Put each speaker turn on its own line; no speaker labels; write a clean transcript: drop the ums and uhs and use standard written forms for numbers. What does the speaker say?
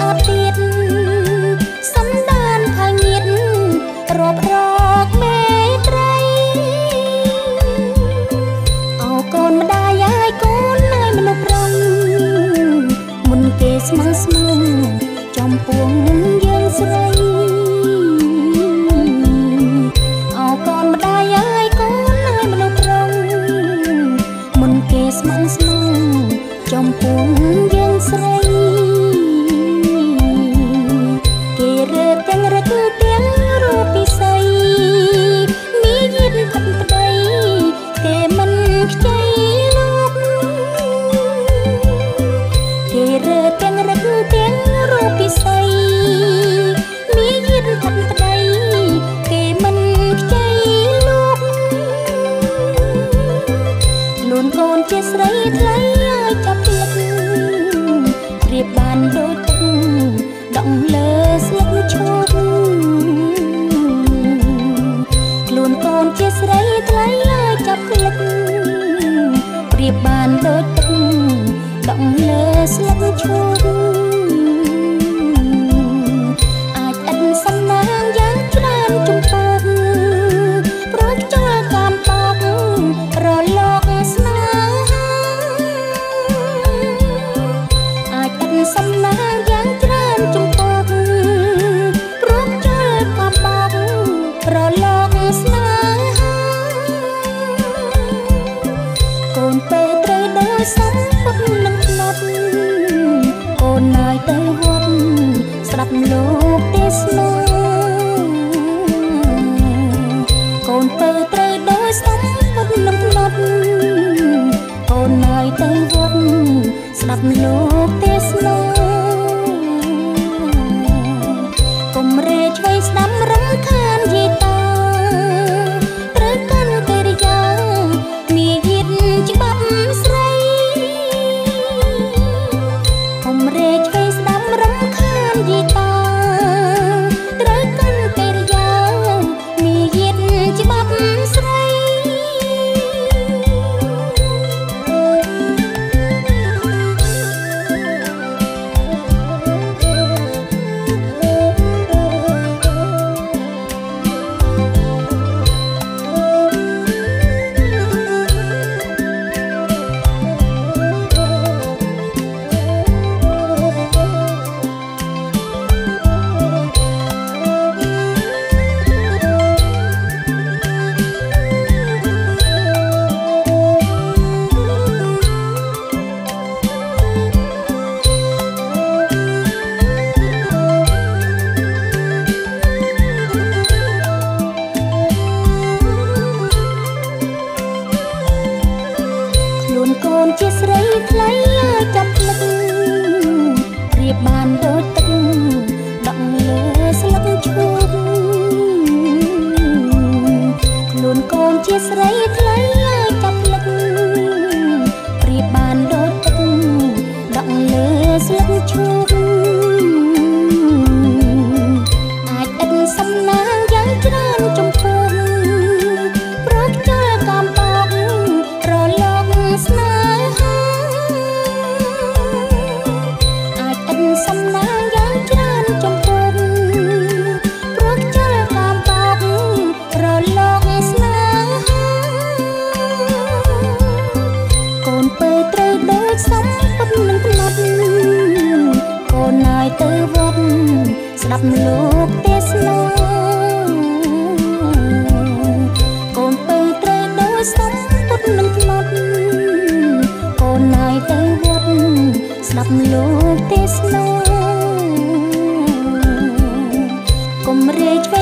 ទៀតសំដានផាញៀតរាប់រកមេត្រីអោកូនម្ដាយហើយកូនហើយមនុស្សប្រុងមុនគេស្មឹងស្មឹងចំពោះយើងស្រីអោកូនម្ដាយហើយកូនហើយមនុស្សប្រុងមុនគេស្មឹងស្មឹងចំពោះយើងស្រីគេរើទាំងរឹកទាំងរូបពិសីមានយិនផិតប្តីគេមិនខ្ចីលោកគេរើទាំងរឹកទាំងរូបពិសីមានយិនផិតប្តីគេមិនខ្ចីលោកខ្លួនកូនជាស្រីថ្លៃឲ្យចាប់ផ្លឹកប្រៀបបានដូចទឹកដក់លើស្លឹកឈូកខ្លួនកូនជាស្រីថ្លៃឲ្យចាប់ផ្លឹកប្រៀបបានដូចទឹកដក់លើស្លឹកឈូកអាចអិនសំណាងយ៉ាងច្រើនចំពោះព្រោះខ្យល់កាមបោករលកស្នេហាអាចអិនសំណាងយ៉ាងច្រើនចំពោះព្រោះខ្យល់កាមបោករលកស្នេហាកូនទៅត្រូវដោយសំពុតនឹងផ្លត់កូនហើយទៅវត្តស្ដាប់លោកទេសនាកូនទៅត្រូវដោយសំពុតនឹងផ្លត់កូនហើយទៅវត្តស្ដាប់លោកទេសនាកុំរេឆ្វេងស្ដាំរំខានយេតាត្រូវកាន់កិរិយាមាយិតច្បាប់ស្រីកុំរេឆ្វេងស្ដាំរំខានយេតាត្រូវកាន់កិរិយាមាយិតច្បាប់ស្រីកូនជាស្រីថ្លៃឲ្យចាប់ផ្លឹកប្រៀបបានដូចទឹកដក់លើស្លឹកឈូកខ្លួនកូនជាស្រីថ្លៃឲ្យចាប់ផ្លឹកប្រៀបបានដូចទឹកដក់លើស្លឹកឈូកអាចអិនសំណាងយ៉ាងច្រើនចំពោះព្រោះខ្យល់កាមបោករលកស្នេហាអាចអិនសំណាងយ៉ាងច្រើនចំពោះព្រោះខ្យល់កាមបោករលកស្នេហាកូនពើត្រូវដូចសំពុតនឹងផ្លត់កូនហើយទៅវត្តស្ដាប់លោកទេសនាកូនពើត្រូវដូចសំពុតនឹងផ្លត់កូនហើយទៅវត្តស្ដាប់លោកទេសនាកុំរេឆ្វេ